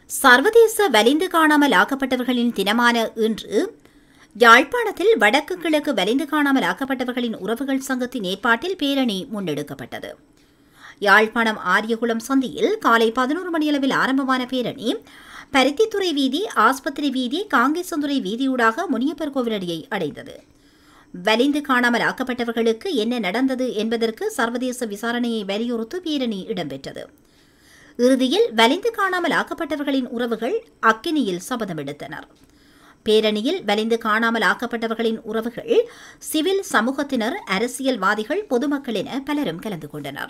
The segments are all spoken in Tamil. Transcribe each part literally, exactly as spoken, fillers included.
சர்வதேச வலிந்து காணாமல் ஆக்கப்பட்டவர்களின் தினமான இன்று யாழ்ப்பாணத்தில் வடக்கு கிழக்கு வலிந்து காணாமல் ஆக்கப்பட்டவர்களின் உறவுகள் சங்கத்தின் ஏற்பாட்டில் பேரணி முன்னெடுக்கப்பட்டது. யாழ்ப்பாணம் ஆரியகுளம் சந்தியில் காலை பதினோரு மணியளவில் ஆரம்பமான பேரணி பருத்தித்துறை வீதி, ஆஸ்பத்திரி வீதி, காங்கேசந்துறை வீதியூடாக முனியப்பர் கோவிலடியை அடைந்தது. வலிந்து காணாமல் ஆக்கப்பட்டவர்களுக்கு என்ன நடந்தது என்பதற்கு சர்வதேச விசாரணையை வலியுறுத்தி பேரணி இடம்பெற்றது. இறுதியில் வலிந்து காணாமல் ஆக்கப்பட்டவர்களின் உறவுகள் அக்கினியில் சபதம் எடுத்தனர். பேரணியில் வலிந்து காணாமல் ஆக்கப்பட்டவர்களின் உறவுகள், சிவில் சமூகத்தினர், அரசியல்வாதிகள், பொதுமக்கள் என பலரும் கலந்து கொண்டனர்.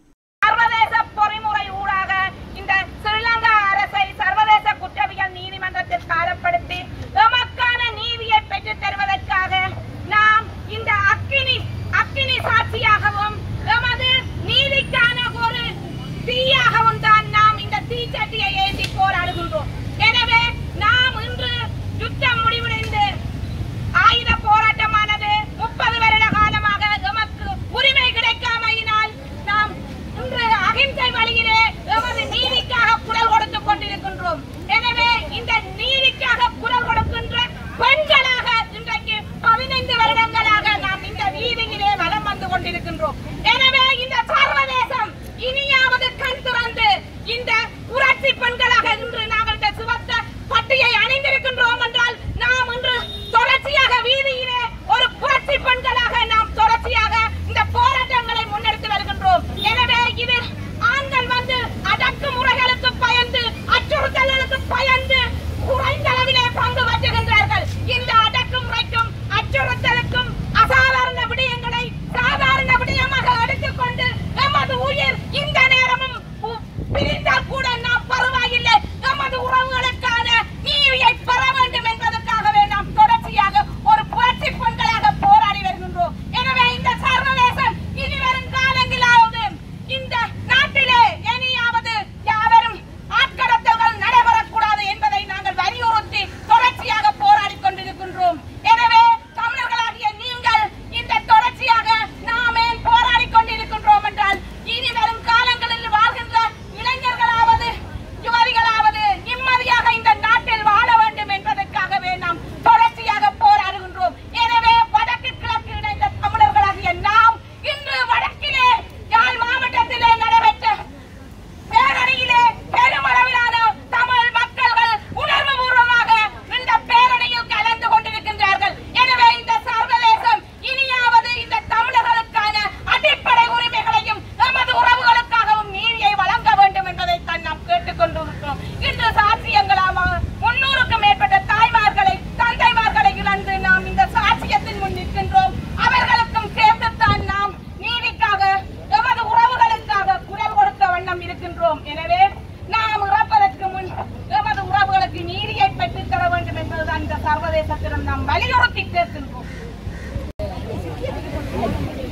சர்வதேச பொறிமுறை ஊடாக இந்த ஸ்ரீலங்கா அரசை சர்வதேச குற்றவியல் நீதிமன்றத்தில் காலப்படுத்தி எமக்கான நீதியை பெற்றுத் தருவதற்காக நாம் இந்த அக்கினி அக்கினி சாட்சியாகவும் எமது நீதிக்கான ஒரு தீயாகவும் தான் நாம் இந்த தீச்சட்டியை ஏந்தி போராடுகின்றோம். எனவே நாம் இன்று யுத்தம் முடிவடைந்து ஆயுத போராட்டமானது முப்பது வருட காலமாக எமக்கு உரிமை கிடைக்காமையினால் நாம் இன்று அகிம்சை வழியிலே எமது நீதிக்காக குரல் கொடுத்துக் கொண்டிருக்கின்றோம். எனவே இந்த நீதிக்காக குரல் கொடுக்கின்ற பெண்களாக இன்றைக்கு பதினைந்து வருடங்களாக நாம் இந்த வீதியிலே வலம் வந்து கொண்டிருக்கின்றோம். எனவே இந்த சர்வதேசம் இனியாவது கண் திறந்து இந்த புரட்சி பெண்களாக இன்று நாங்கள் இந்த சிவத்த பட்டியை அணிந்திருக்கின்றோம் என்றால் நாம் இன்று தொடர்ச்சியாக வீதியிலே ஒரு புரட்சி பெண்களாக நாம் தொடர்ச்சியாக இந்த போராட்டங்களை முன்னெடுத்து வருகின்றோம். எனவே இது ஆண்கள் வந்து அடக்குமுறைகளுக்கு பயந்து, அச்சுறுத்தல்களுக்கு பயந்து குறைந்த அளவிலே பங்கு பற்றுகின்றார்கள். இந்த அடக்குமுறைக்கும் அச்சுறுத்தலுக்கும் அசாதாரண விடயங்களை சாதாரண விடயமாக எடுத்துக்கொண்டு எமது உயிர் இந்த நேரமும் பிரிந்தால் கூட நாம் பரவாயில்லை, எமது உறவுகளுக்கான நீதியை பெற வேண்டும் என்பதற்காகவே நாம் தொடர்ச்சியாக ஒரு புரட்சி பெண்களாக போராடி வருகின்றோம். எனவே இந்த சர்வதேசம் இனி வரும் காலங்களாவது இந்த நாட்டிலே இனியாவது யாவரும் ஆட்கடத்தல்கள் நடைபெறக்கூடாது என்பதை நாங்கள் வலியுறுத்தி தொடர்ச்சியாக போராடி கொண்டிருக்கின்றோம். எனவே தமிழர்களாகிய நீங்கள் இந்த தொடர்ச்சியாக நாம் ஏன் போராடி கொண்டிருக்கின்றோம் என்றால் இனி வரும் காலங்களில் வாழ்கின்ற இளைஞர்களாவது யுவதிகளாவது நிம்மதியாக இந்த நாட்டில் வாழ வேண்டும் என்பதற்காகவே நாம் தொடர்ச்சியாக போராடுகின்றோம். எனவே வடக்கு கிழக்கு இணைந்த தமிழர்களாகிய நாம் இன்று வடக்கிலே யாழ் மாவட்டத்திலே நடைபெற்ற பேரணியிலே பெருமளவிலான தமிழ் மக்கள்கள் உணர்வு பூர்வமாக இந்த பேரணியில் கலந்து கொண்டிருக்கின்றார்கள். எனவே இந்த சர்வதேசம் இனியாவது இந்த தமிழர்களுக்கான அடிப்படை உரிமைகளையும் நமது உறவுகளுக்காகவும் நீதியை வழங்க வேண்டும் என்பதைத்தான் நாம் கேட்டுக் கொண்டிருக்கிறோம். இன்று சாட்சியங்களாக முன்னூறுக்கும் மேற்பட்ட தாய்மார்களை தந்தைமார்களை இழந்து நாம் இந்த சாட்சியத்தின் முன் நிற்கின்றோம். அவர்களுக்கும் சேர்த்துத்தான் நாம் நீதிக்காக எமது உறவுகளுக்காக குரல் கொடுக்க வண்ணம் இருக்கின்றோம். எனவே நாம் இறப்பதற்கு முன் எமது உறவுகளுக்கு நீதியை பெற்றுத் தர வேண்டும் என்பதுதான் இந்த சர்வதேசத்திடம் நாம் வலியுறுத்தி கேட்கின்றோம்.